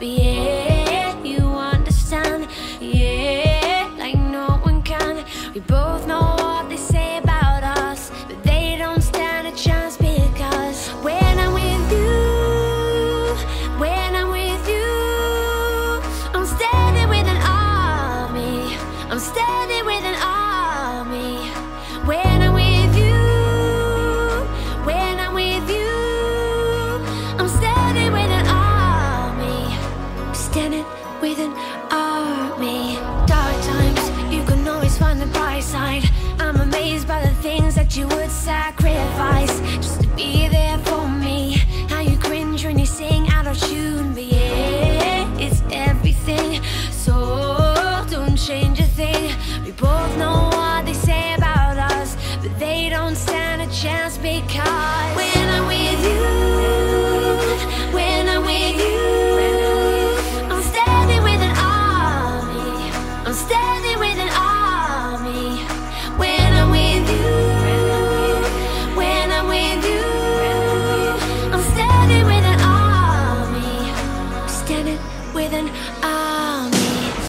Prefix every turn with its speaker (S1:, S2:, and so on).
S1: But yeah, you understand, yeah, like no one can. We both know what they say about us, but they don't stand a chance. Because when I'm with you, when I'm with you, I'm standing with an army, I'm standing with an army. When I'm with you, when I'm with you, I'm standing with an army, standing with an army. Dark times, you can always find the bright side. I'm amazed by the things that you would sacrifice just to be there for me. How you cringe when you sing out of tune, but yeah, it's everything. So don't change a thing. We both know what they say about us, but they don't stand a chance. Because when I'm with you, when I'm with you, I'm standing with an army, I'm standing